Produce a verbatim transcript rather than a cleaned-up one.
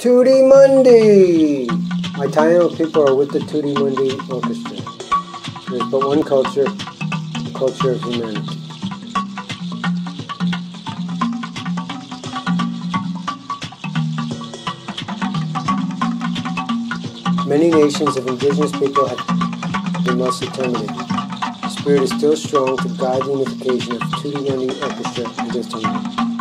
Tutti Mundi! My Taino people are with the Tutti Mundi Orchestra. There's but one culture, the culture of humanity. Many nations of indigenous people have been lost to terminated. The spirit is still strong to guide the unification of Tutti Mundi Orchestra against hunger.